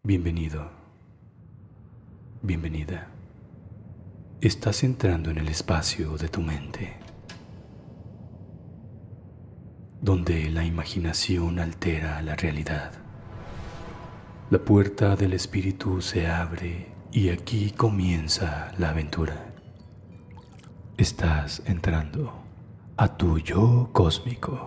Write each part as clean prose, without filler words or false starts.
Bienvenido, bienvenida. Estás entrando en el espacio de tu mente, donde la imaginación altera la realidad. La puerta del espíritu se abre y aquí comienza la aventura. Estás entrando a tu yo cósmico.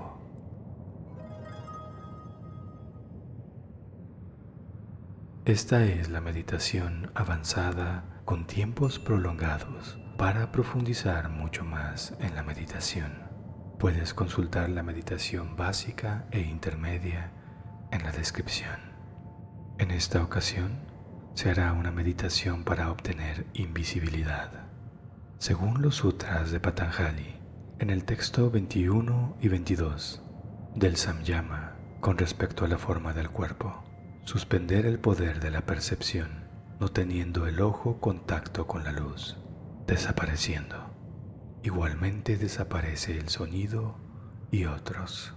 Esta es la meditación avanzada con tiempos prolongados para profundizar mucho más en la meditación. Puedes consultar la meditación básica e intermedia en la descripción. En esta ocasión se hará una meditación para obtener invisibilidad. Según los sutras de Patanjali, en el texto 21 y 22 del Samyama con respecto a la forma del cuerpo, suspender el poder de la percepción, no teniendo el ojo contacto con la luz, desapareciendo. Igualmente desaparece el sonido y otros.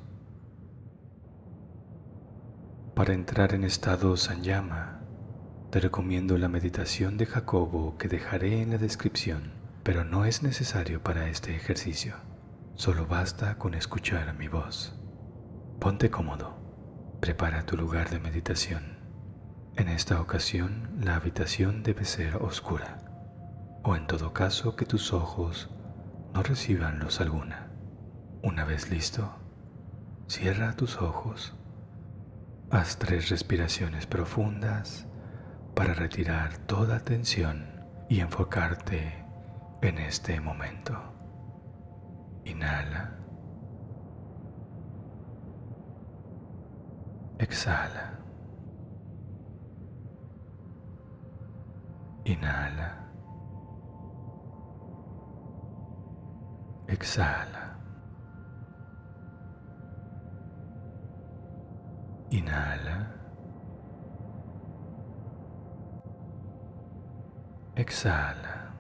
Para entrar en estado Samyama, te recomiendo la meditación de Jacobo que dejaré en la descripción, pero no es necesario para este ejercicio. Solo basta con escuchar mi voz. Ponte cómodo. Prepara tu lugar de meditación. En esta ocasión, la habitación debe ser oscura, o en todo caso que tus ojos no reciban luz alguna. Una vez listo, cierra tus ojos. Haz 3 respiraciones profundas para retirar toda tensión y enfocarte en este momento. Inhala. Exhala. Inhala. Exhala. Inhala. Exhala.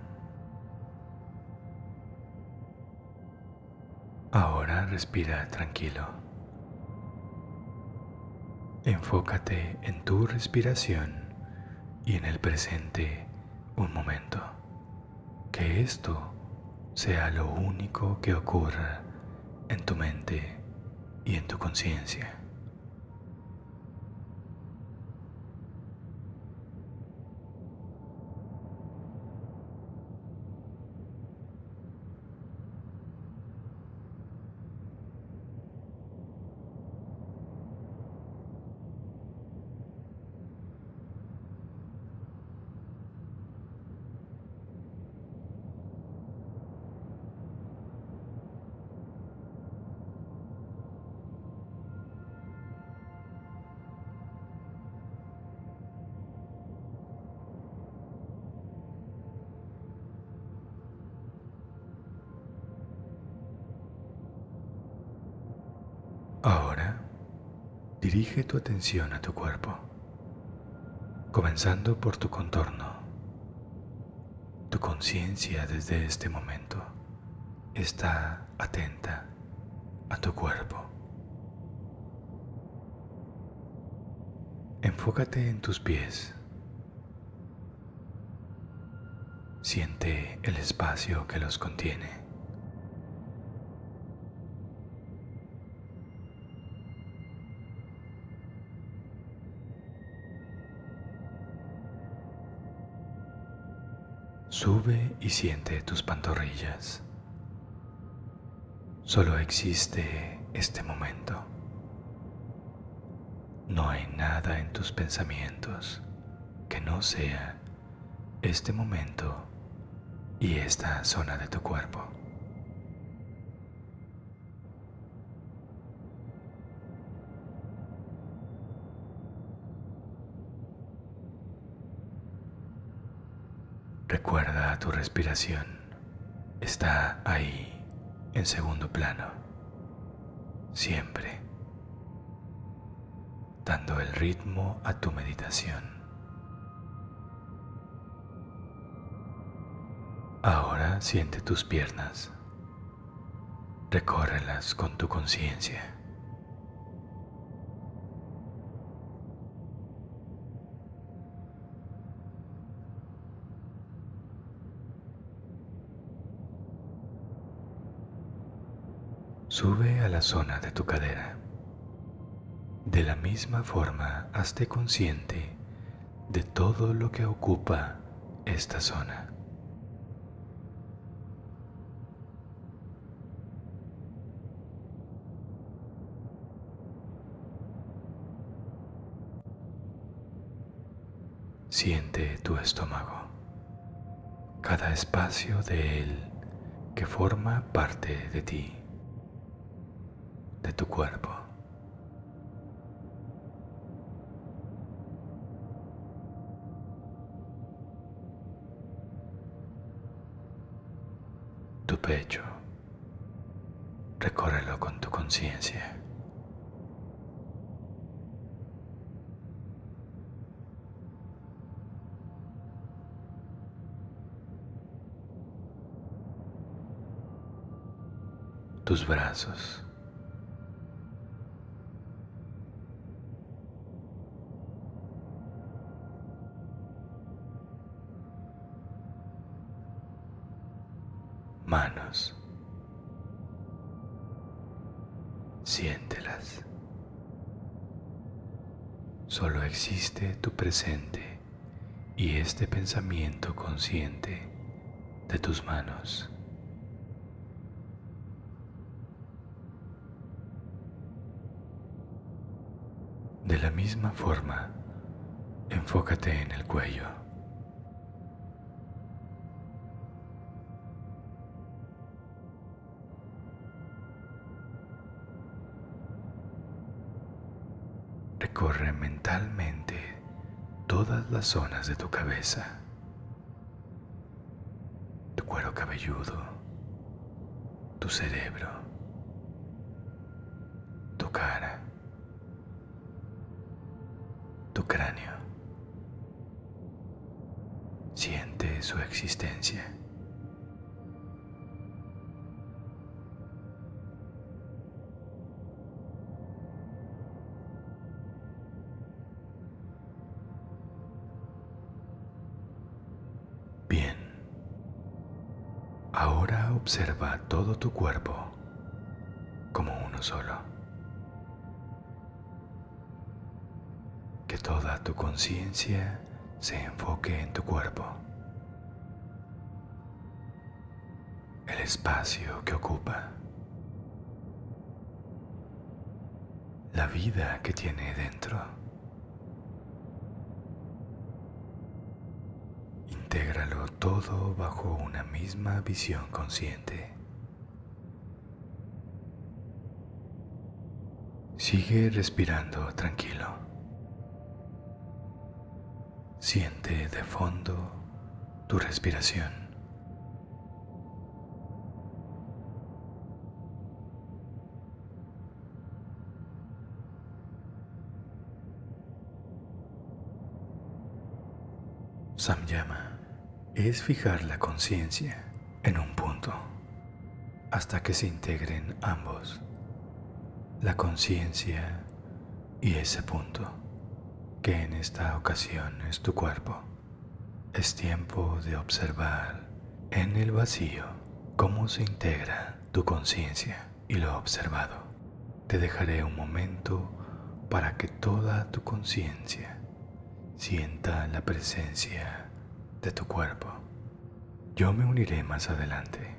Ahora respira tranquilo. Enfócate en tu respiración y en el presente un momento. Que esto sea lo único que ocurra en tu mente y en tu conciencia. Ahora, dirige tu atención a tu cuerpo, comenzando por tu contorno. Tu conciencia desde este momento está atenta a tu cuerpo. Enfócate en tus pies. Siente el espacio que los contiene. Sube y siente tus pantorrillas. Solo existe este momento. No hay nada en tus pensamientos que no sea este momento y esta zona de tu cuerpo. Recuerda tu respiración. Está ahí, en segundo plano. Siempre. Dando el ritmo a tu meditación. Ahora siente tus piernas. Recórrelas con tu conciencia. Sube a la zona de tu cadera. De la misma forma, hazte consciente de todo lo que ocupa esta zona. Siente tu estómago, cada espacio de él que forma parte de ti, de tu cuerpo. Tu pecho, recórrelo con tu conciencia. Tus brazos, manos, siéntelas. Solo existe tu presente y este pensamiento consciente de tus manos. De la misma forma, enfócate en el cuello. Recorre mentalmente todas las zonas de tu cabeza, tu cuero cabelludo, tu cerebro, tu cara, tu cráneo. Siente su existencia. Bien, ahora observa todo tu cuerpo como uno solo. Que toda tu conciencia se enfoque en tu cuerpo, el espacio que ocupa, la vida que tiene dentro. Intégralo todo bajo una misma visión consciente. Sigue respirando tranquilo. Siente de fondo tu respiración. Samyama es fijar la conciencia en un punto hasta que se integren ambos, la conciencia y ese punto, que en esta ocasión es tu cuerpo. Es tiempo de observar en el vacío cómo se integra tu conciencia y lo observado. Te dejaré un momento para que toda tu conciencia sienta la presencia de tu cuerpo. Yo me uniré más adelante.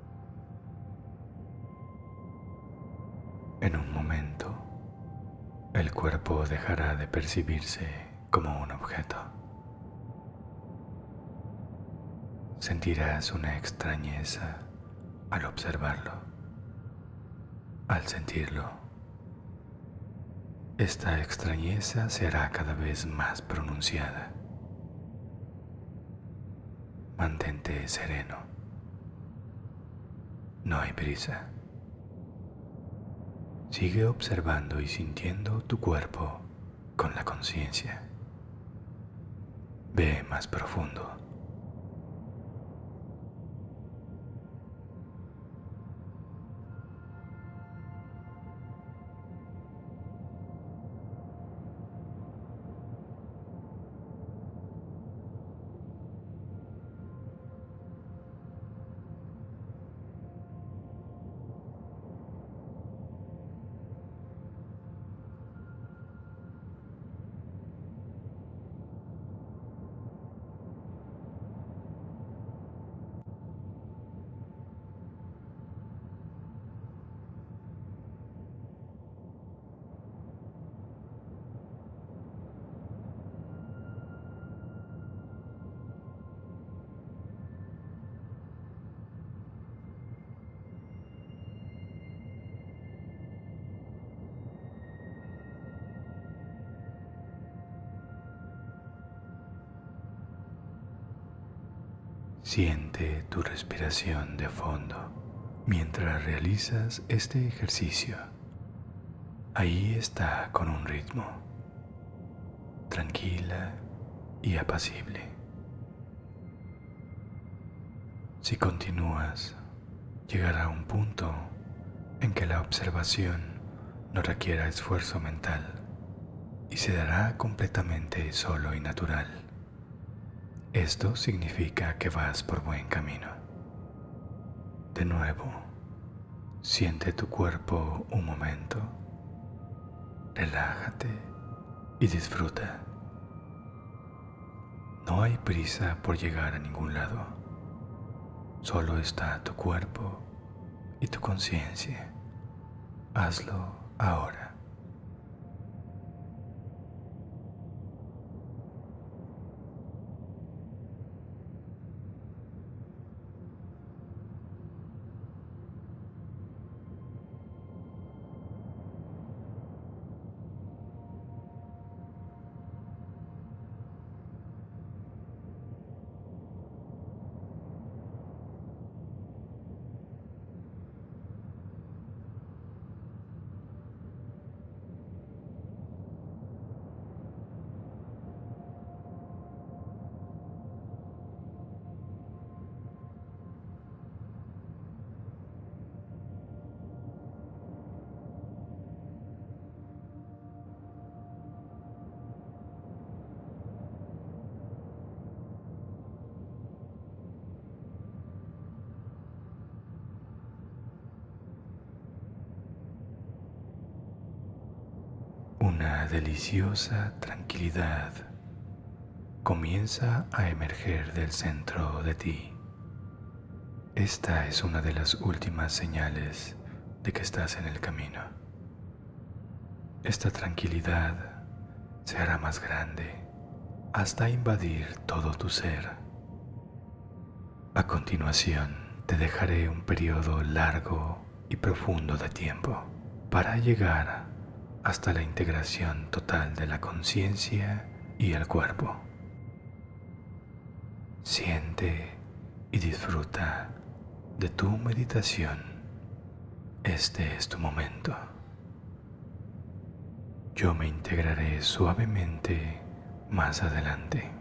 En un momento, el cuerpo dejará de percibirse como un objeto. Sentirás una extrañeza al observarlo. Al sentirlo, esta extrañeza se hará cada vez más pronunciada. Mantente sereno. No hay prisa. Sigue observando y sintiendo tu cuerpo con la conciencia. Ve más profundo. Siente tu respiración de fondo mientras realizas este ejercicio. Ahí está con un ritmo, tranquila y apacible. Si continúas, llegará un punto en que la observación no requiera esfuerzo mental y se dará completamente solo y natural. Esto significa que vas por buen camino. De nuevo, siente tu cuerpo un momento, relájate y disfruta. No hay prisa por llegar a ningún lado, solo está tu cuerpo y tu conciencia. Hazlo ahora. Una deliciosa tranquilidad comienza a emerger del centro de ti. Esta es una de las últimas señales de que estás en el camino. Esta tranquilidad se hará más grande hasta invadir todo tu ser. A continuación, te dejaré un periodo largo y profundo de tiempo para llegar hasta la integración total de la conciencia y el cuerpo. Siente y disfruta de tu meditación. Este es tu momento. Yo me integraré suavemente más adelante.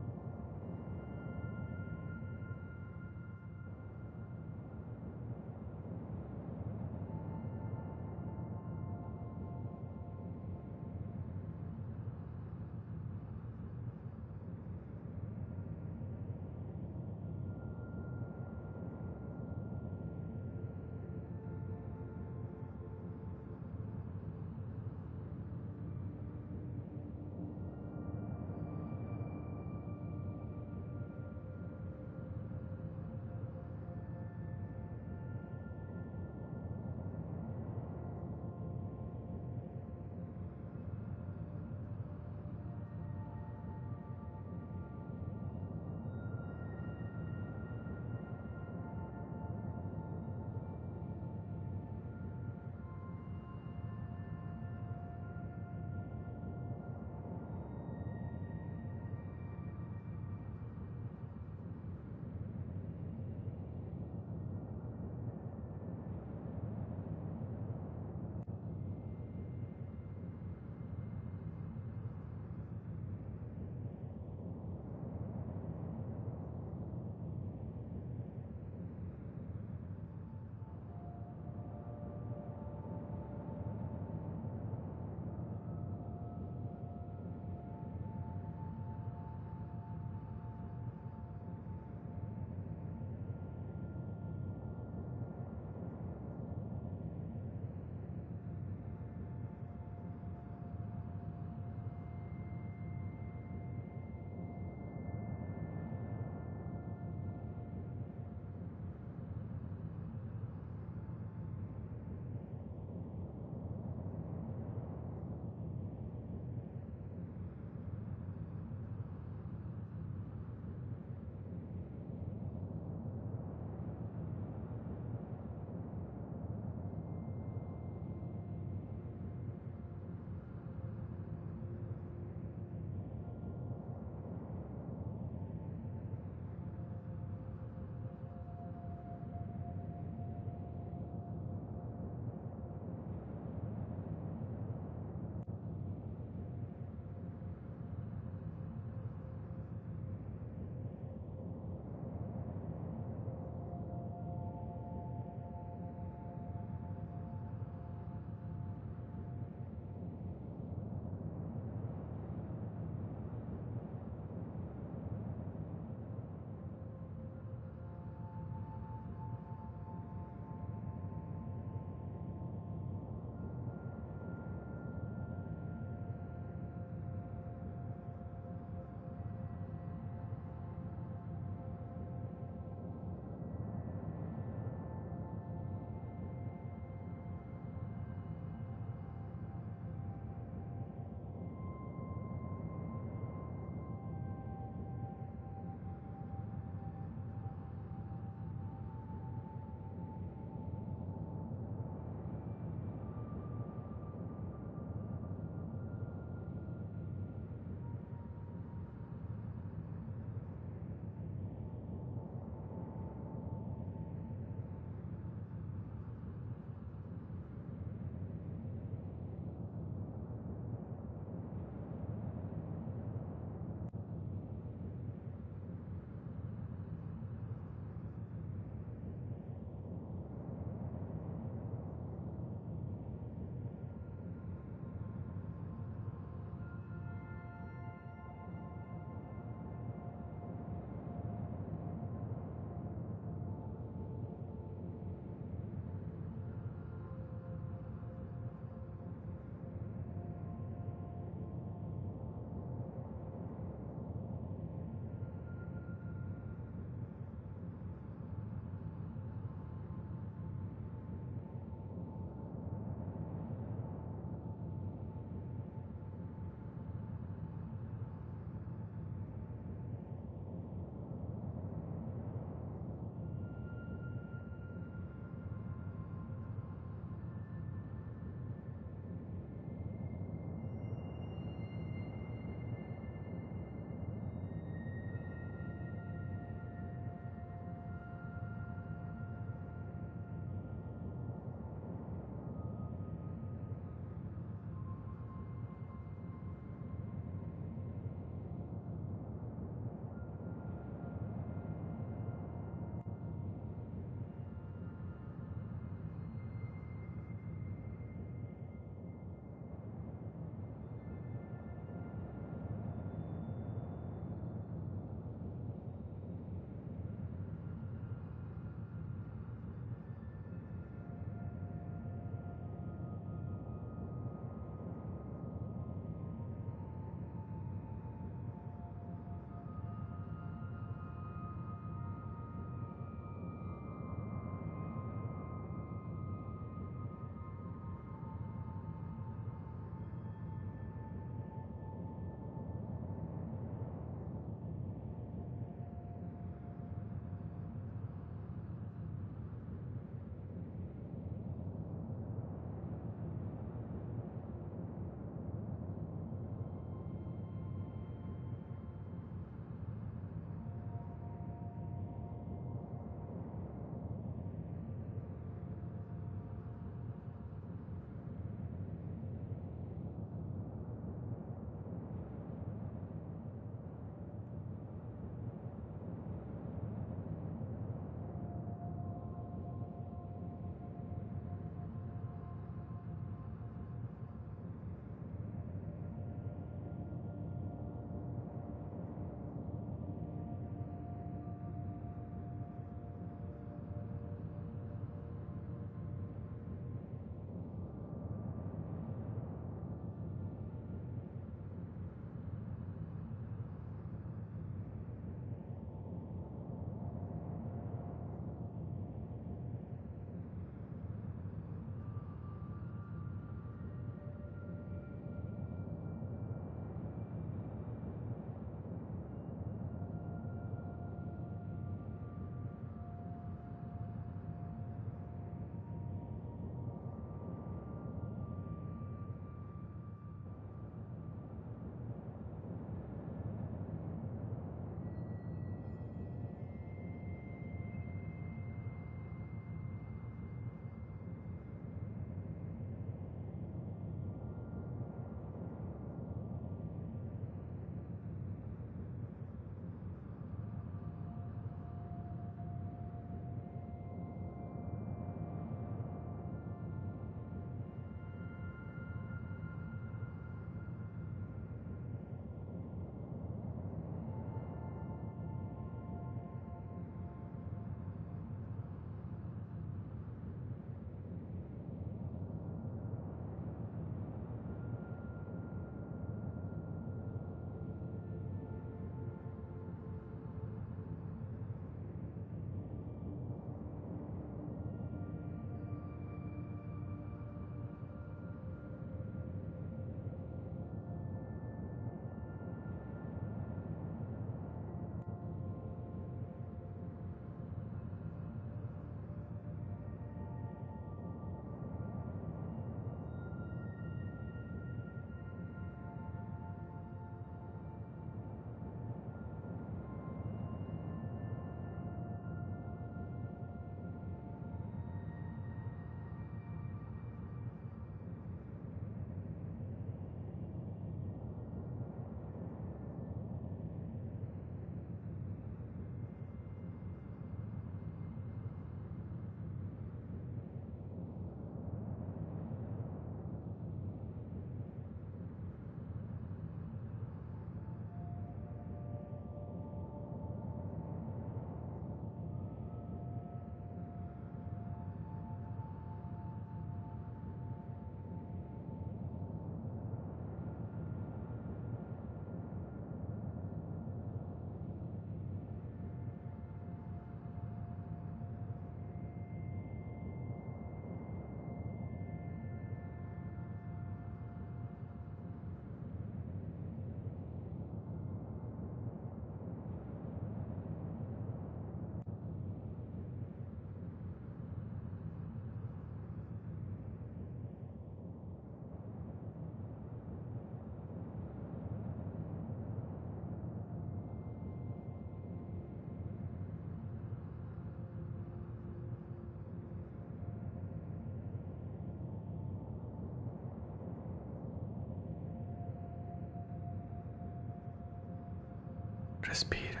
Respira.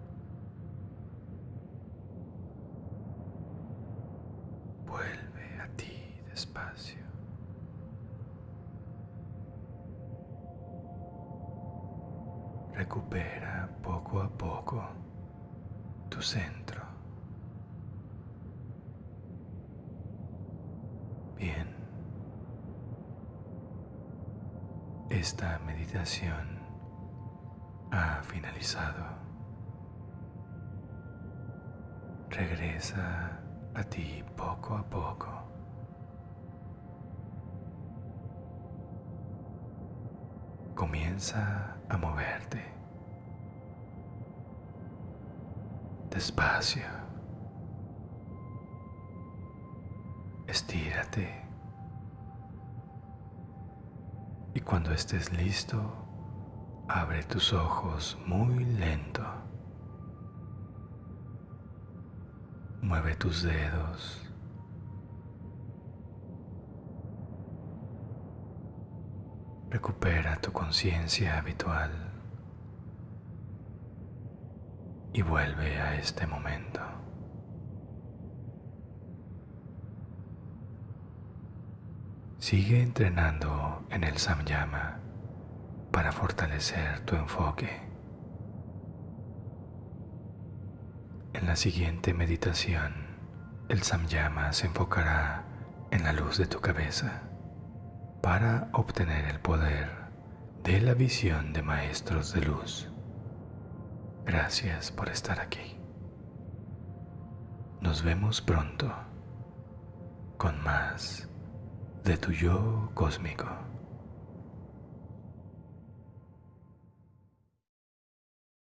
Vuelve a ti despacio. Recupera poco a poco tu centro. Bien. Esta meditación ha finalizado. Regresa a ti poco a poco. Comienza a moverte. Despacio. Estírate. Y cuando estés listo, abre tus ojos muy lento. Mueve tus dedos. Recupera tu conciencia habitual y vuelve a este momento. Sigue entrenando en el samyama para fortalecer tu enfoque. En la siguiente meditación, el samyama se enfocará en la luz de tu cabeza para obtener el poder de la visión de maestros de luz. Gracias por estar aquí. Nos vemos pronto con más de tu yo cósmico.